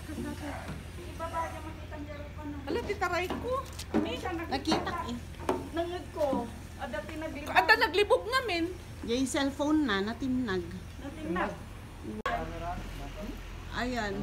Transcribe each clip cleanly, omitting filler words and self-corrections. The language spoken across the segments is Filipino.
Ala, titaray ko. Nakita eh. Nangag ko. Ada naglibog namin. Yung cellphone na, natinag. Natinag. Ayan.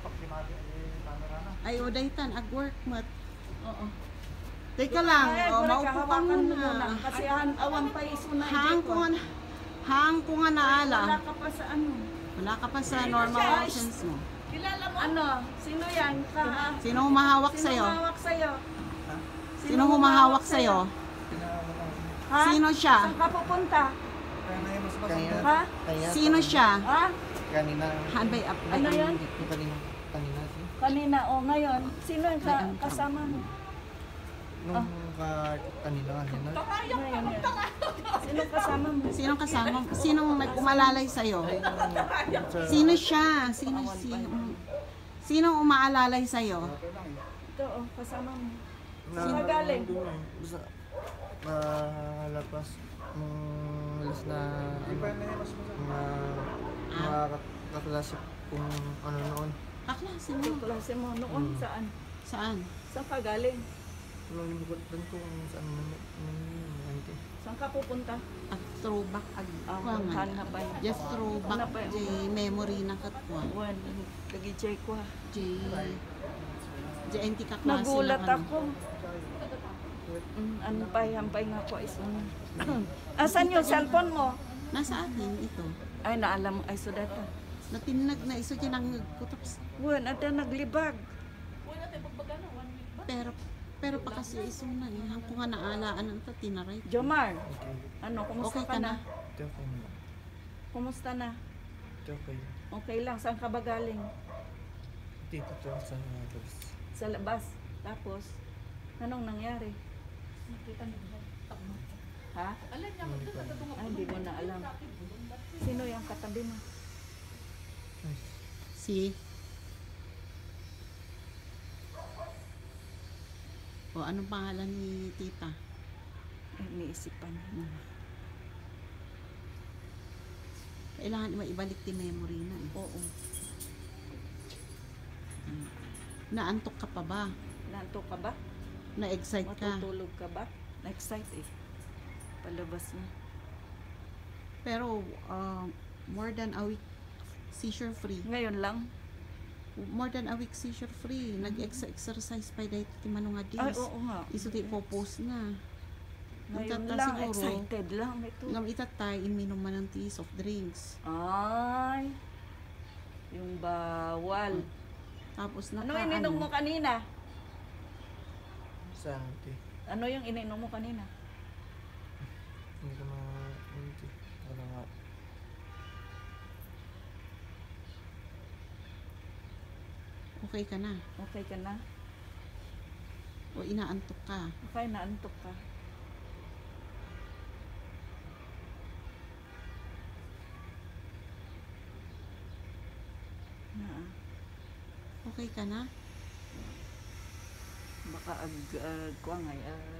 Ay, odaytan, ag-work mat. Oo. Teka lang, maupo ka muna. Kasi awan pa iso na. Hang ko nga naala. Wala ka pa sa ano. Wala ka pa sa normal options mo. Kilala mo? Ano? Sino yan? Sino humahawak sa'yo? Sino humahawak sa'yo? Sino humahawak sa'yo? Ha? Sino siya? Saan ka pupunta? Ha? Sino siya? Ha? Kanina. Hanbay up. Ano yan? Kanina. Kanina, o ngayon. Sino yung kasama mo? Nung kanina. Ngayon yan. Sino kasama mo? Sino kasama? Sinong nag-umalalay sa'yo? Sino siya? Sino umaalalay sa'yo? Ito, kasama mo. Sino galing? Basta, labas. Alas na, mga kaklase kung ano noon. Kaklase mo. Klase mo noon, saan? Saan? Saan ka galing? Walang limutan ko kung saan nanti. Saan ka pupunta? At throwback agwangan. Hanapay. Just throwback Hanapay. di memory na katwa. Wan, lagi jay ko ha. Di anti kaklase Nagulat lang, ano. ako. Hampay nga ko iso. Asan yung cellphone mo? Nasa akin ito. Ay, naalam ay sudata. Natinag na iso dyan ang kutops. Wan, ada naglibag. Pero pa kasi iso na eh. Hang ko nga naalaan ang tinaray. Jomar, ano, kumusta Okay ka ka na? Okay na. Kumusta na? Okay. Okay lang, saan ka ba galing? Dito to sa labas. Sa labas. Tapos, anong nangyari? Ha? Ay, hindi mo na alam. Sino yung katabi mo? Si? O anong pangalan ni tita? Ay, iniisipan. Kailangan maibalik ti memory na eh. Oo. Naantok ka pa ba? Nanto ka ba? Na-excite ka? Matutulog ka ba? Na-excite eh. Palabas na. Pero more than a week seizure free. Ngayon lang? More than a week seizure free. Nag-exercise pa dahil ti manong nga Ay, days. oo nga. Iso ti popos na. Ngayon Tata lang, siguro, excited lang ito. ngam itatay iminom man ng tea soft drinks. Ay, yung bawal. Tapos Ano ininom mo kanina? Saan ito? Ano yung ininom mo kanina? Hindi ko hindi. Wala nga. Okay ka na? Okay ka na? O inaantok ka? Okay, naantok ka. Okay ka na? Baka kuha nga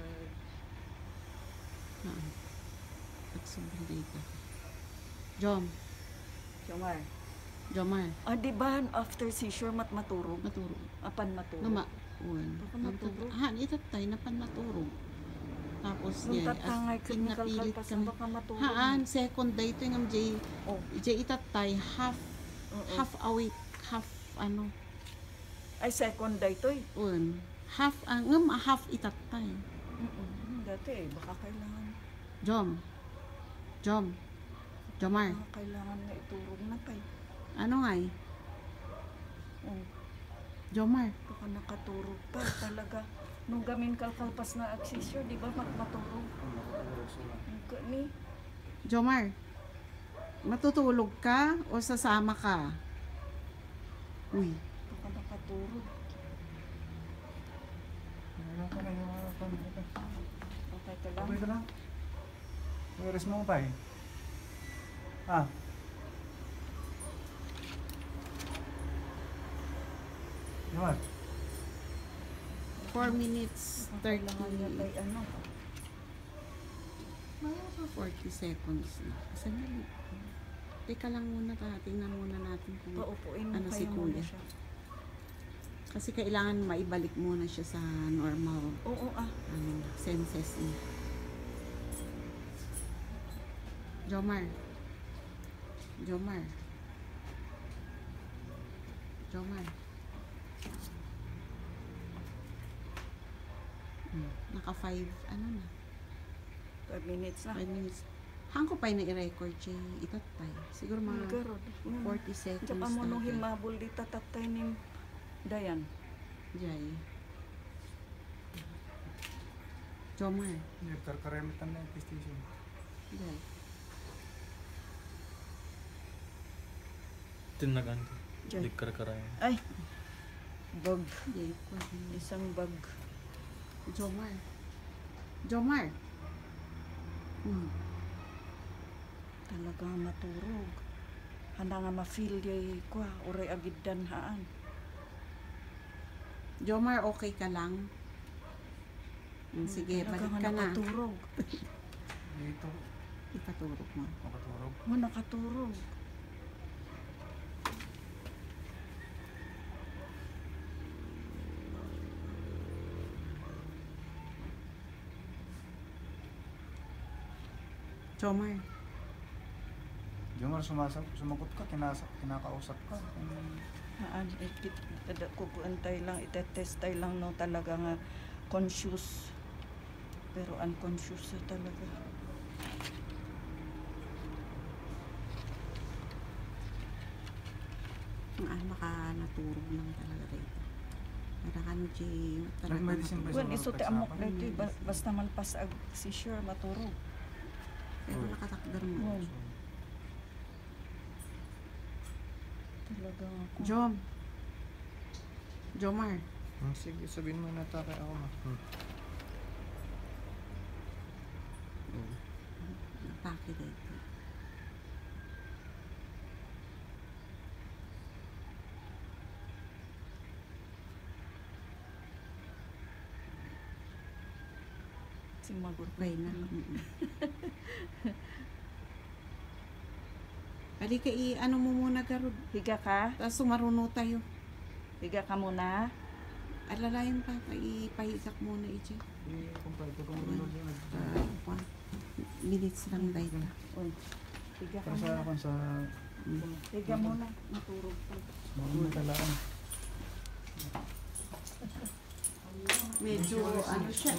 Nagsobrang ka. Jom. Jomar. di ba after seizure maturog? Maturo. Apan maturog? Uwan. Baka maturo. Han, itatay, napan maturo. Tapos Nung yan, tatangay ka ni pinapilit kalkalpas kami. baka maturog. Haan, second day ito yung jay, Oh. jay itatay, half a week, half ano, Ay, second day to eh. un. Half itatay. Dati eh, baka kailangan. Jomar, Baka kailangan na iturog na pa eh. ano nga eh? Oh, Jomar, baka nakaturog pa talaga. Nung gamin kalkalpas na seizure, di ba maturog? Ni Jomar, matutulog ka o sasama ka? Uy, baka nakaturog. Okay ka lang? Okay ka lang? May mo pa eh. Ah. Naman. 4 minutes, 30. Kailangan niya kay ano. Mga 40 seconds na. Sandali. Teka lang muna, tingnan muna natin kung Paupuin mo ano si kayo muna kuya. siya. Kasi kailangan maibalik muna siya sa normal Oo senses niya. Jomar. Jomar. Jomar. Naka 5, ano na? 5 minutes na. 5 minutes. Hangko pa na i-record siya itat pa. Siguro mga Garod. 40 seconds. Diyan mo nung tatay. himabol di tatatay ni Dayan. Jay. Jomar. Karkaremitan na yung PlayStation. Jay. Tinagan ko. Diyan. Dikar-karayan. Ay! Bag. Jay. Isang bag. Jomar. Jomar. Talagang maturog. Handa nga ma-feel yay kwa. Uray agid danhaan. Jomar, okay ka lang? Sige, balik Talagang ka na. nakaturog. Dito, Ipaturok mo. makaturog. Nakaturog. Jomar. Jomar, sumagot ka, kinakausap ka. Haan, kukuantay lang, itetestay lang no talaga nga conscious. Pero unconscious siya talaga. Naturog lang talaga dito. Para kano Jay, talaga Nag-medicine ba matulog. Wan iso ti amok dito basta malpas ag seizure maturog. Pero nakatakdar mo. Wow. Talaga ako. Jom. Jomar. Sige, sabihin mo na takay ako ma. Napaki dito. Simagot Okay na. Halika ano mo muna garod. Higa ka? Tapos sumaruno tayo. Higa ka muna. Alalayan pa. Ipahigak muna Ichi. Kung pa ito, kung ano Minutes lang dahil. Uy. Higa ka para sa muna. akin sa Higa muna. Maturog pa. mga talaan. Medyo ano siya.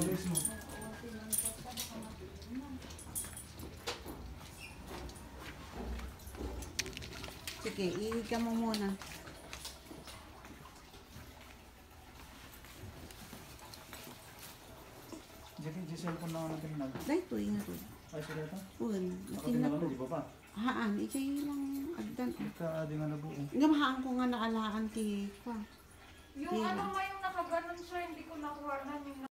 Sige, ihiga mo muna. Jadi, cellphone na ako natin nag... Dahito nga rin. Ay, sila ito? Uwan, Nakatingnan natingnan ko, ko. di ba pa? Haan, ikay lang agdan. Ika, di nga nabuo. Nga mahaan ko nga naalaan ti kwa. Yung ano nga yung nakaganon siya, hindi ko nakuha na yung